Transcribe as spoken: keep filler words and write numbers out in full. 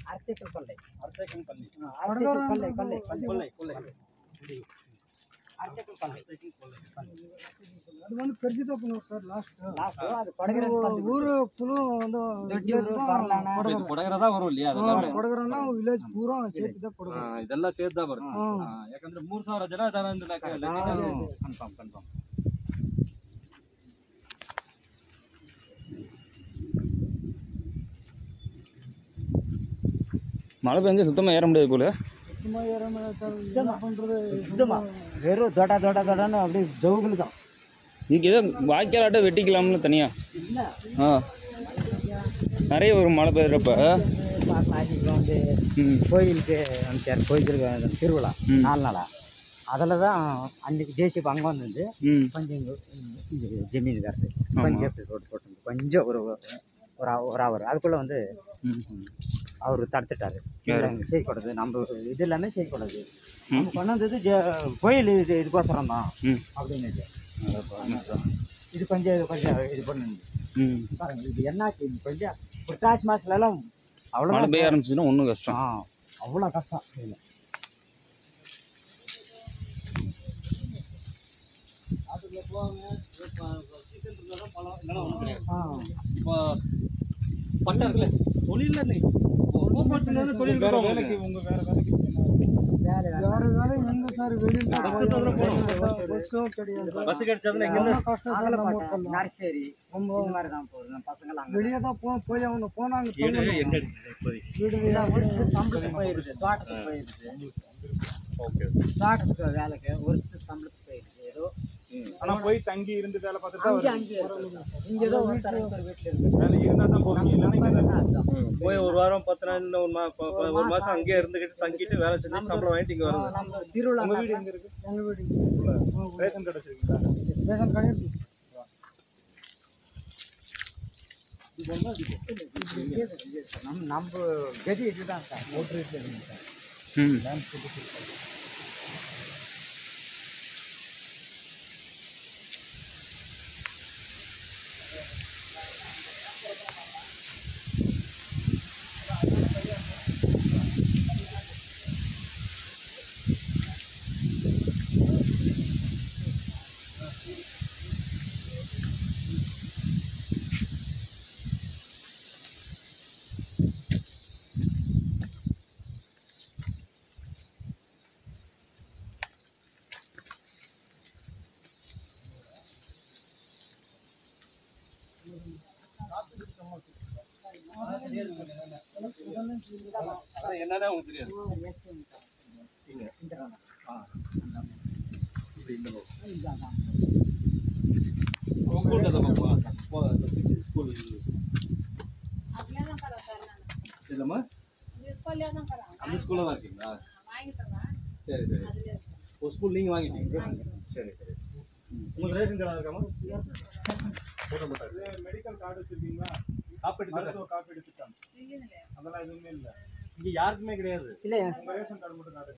Article கொல்லை. Article கொல்லை. Article கொல்லை கொல்லை கொல்லை கொல்லை. Article கொல்லை. அது வந்து பெருசு தான் பண்ணுவோம் சார் லாஸ்ட் லாஸ்ட் அது கொடகர ஊரு ஃபுல்லா வந்து தொட்டி ஊரு வரலானா கொடகரதா வரும் இல்லையா அதெல்லாம் கொடகரனா வில்லேஜ் பூரா சேர்த்து தான் கொடகர ಇದೆಲ್ಲ ಸೇರ್ದಾ ಬರುತ್ತೆ ಯಾಕಂದ್ರೆ ಮೂರು ಸಾವಿರ ಜನ ಇದಾರೆ ಅಂದ್ರೆ ಕನ್ಫರ್ಮ್ ಕನ್ಫರ್ಮ್ மழை பெஞ்சா சுத்தமா ஏற முடியாது போல சுத்தமா ஏற முடியாது சார் என்ன பண்றது சுத்தமா வெறும் தோட தோட தோடன்னு அப்படியே ஜவுகுல தான் இதுக்கு ஏதோ வாய்க்காலாட்ட வெட்டிக்கலாம்னு தனியா இல்ல ஆ நிறைய ஒரு மழை பெய்யறப்ப வந்து கோயிலுக்கு அமைச்சார் கோயிலுக்கு திருவிழா நாலு நாளா அதில் தான் அன்றைக்கி ஜேசிபி அங்கே வந்து கொஞ்சம் இது ஜமீனுக்காரரு கொஞ்சம் ரோடு போட்டு கொஞ்சம் ஒரு ஒரு ஒரு அவர் அதுக்குள்ளே வந்து அவர் தடுத்துட்டாரு செய்யக்கூடாது நம்ம இது எல்லாமே செய்யக்கூடாது நம்ம கொண்டு வந்தது ஜ கோயில் இது இதுக்கோசரம் தான் அப்படின்னு இது கொஞ்சம் இது கொஞ்சம் இது பண்ணுங்க பாருங்க இது என்னாச்சு கொஞ்சம் புரட்டாசி மாதத்துலலாம் அவ்வளோ மழை பெய்ய ஆரம்பிச்சுன்னா ஒன்றும் கஷ்டம் ஆ அவ்வளோ கஷ்டம் இல்லை இப்போ பட்டம் இருக்குல்ல தொழில் போக்குவரத்து தொழில் வேலைக்கு உங்க வேற வேலைக்கு வேற வேலை எங்க சார் வெளியில பஸ்ஸும் கிடையாது பஸ் கிடைச்சதுல எங்க கஷ்டம் சார் நம்ம நர்சரி ரொம்ப மாதிரி தான் போகுது பசங்களாம் வெளியே தான் போ போய் அவங்க போனாங்க எங்க வீடு சம்பளத்துக்கு போயிருது தோட்டத்துக்கு போயிருது ஓகே தோட்டத்துக்கு வேலைக்கு ஒரு சில சம்பளத்துக்கு போயிருது ஏதோ ஆனா போய் தங்கி இருந்து வேலை பார்த்துட்டு இங்க ஏதோ வீட்டுல இருக்கு வேலை இருந்தா தான் போவீங்க போய் ஒரு வாரம் பத்து நாள் ஒரு மா ஒரு மாசம் அங்கேயே இருந்துகிட்டு தங்கிட்டு வேலை செஞ்சு சம்பளம் வாங்கிட்டு இங்க வரணும் நம்ம திருவிழா உங்க வீடு எங்க இருக்கு எங்க வீடு ரேஷன் கடை வச்சிருக்கீங்களா ரேஷன் கடை இருக்கு நம்ம நம்ம கதி இதுதான் சார் ஓட்டு ரேட்ல ம் என்னன்னா உங்களுக்கு தெரியாது இல்லம்மா அந்த ஸ்கூல்ல தான் இருக்கீங்களா சரி சரி ஒரு ஸ்கூல் நீங்க வாங்கிட்டீங்க சரி சரி உங்களுக்கு ரேஷன் கார்டு இருக்காமா போட்ட மாட்டாங்க மெடிக்கல் கார்டு வச்சிருக்கீங்களா காப்பீடு காப்பீடு திட்டம் அதெல்லாம் எதுவுமே இல்லை இங்க யாருக்குமே கிடையாது இல்ல உங்க ரேஷன் கார்டு மட்டும்